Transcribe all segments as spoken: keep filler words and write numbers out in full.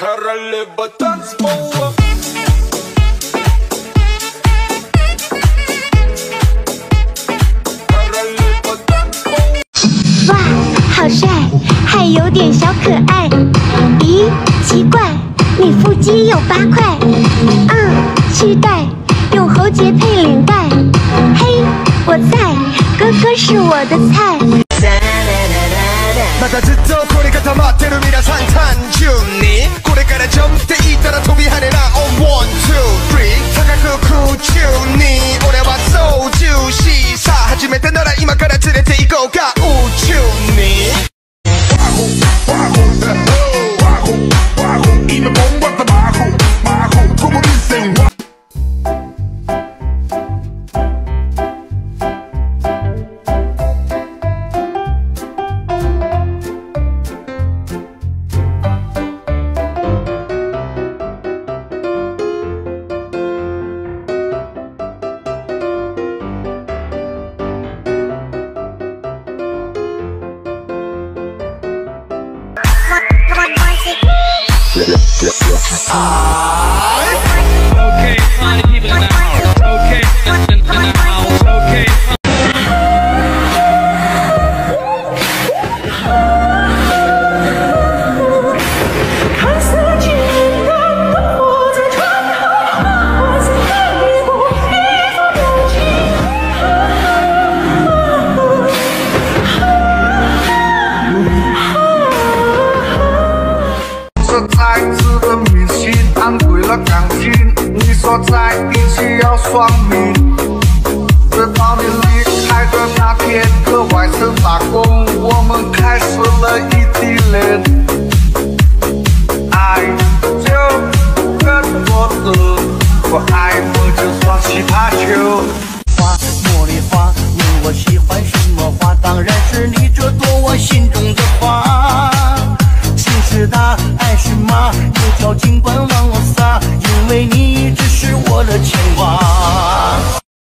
哇，好帅，还有点小可爱。咦，奇怪，你腹肌有八块。嗯，期待用喉结配领带。嘿，我在，哥哥是我的菜。 またずっとこれ固まってる皆さん単純にこれからジャンプって言ったら飛び跳ねな On one two three 高く空中に俺は操縦しさあ初めてなら今から連れて行こうか宇宙に今bomba está bajo bajo como dicen Okay, party people in the house. Okay, in, in the house. Okay. 看似简单的活在传统，我在看你不一副表情。 这才值得铭心，按对了钢筋。你说在一起要双命，直到你离开的那天，搁外省打工，我们开始了异地恋。爱就更多的不爱我就耍奇葩球。 花茉莉花，问我喜欢什么花，当然是你这朵我心中的花。情是大，爱是马，有脚尽管往我撒，因为你一直是我的牵挂。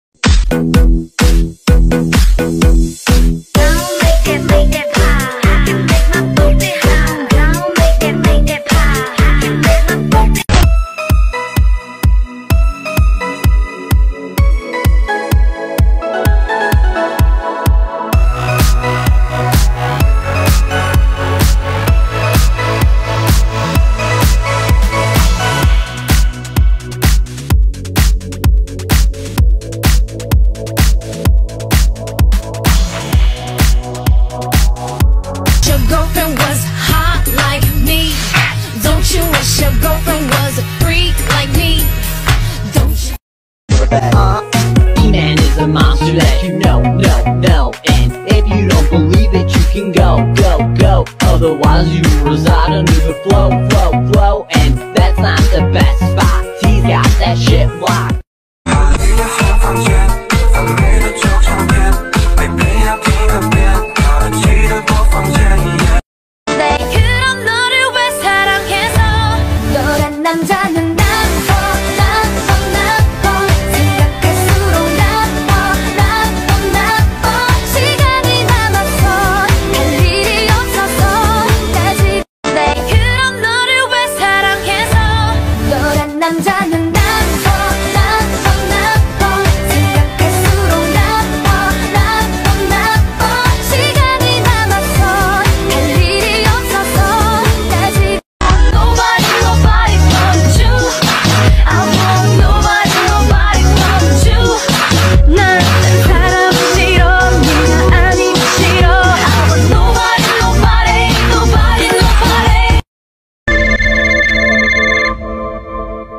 Uh, E-Man is a monster that you know, no, no. And if you don't believe it, you can go, go, go. Otherwise you reside under the flow, flow, flow. And that's not the best spot. He's got that shit locked.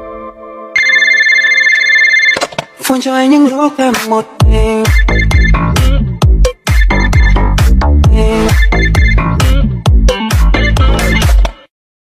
放在những lúc em một mình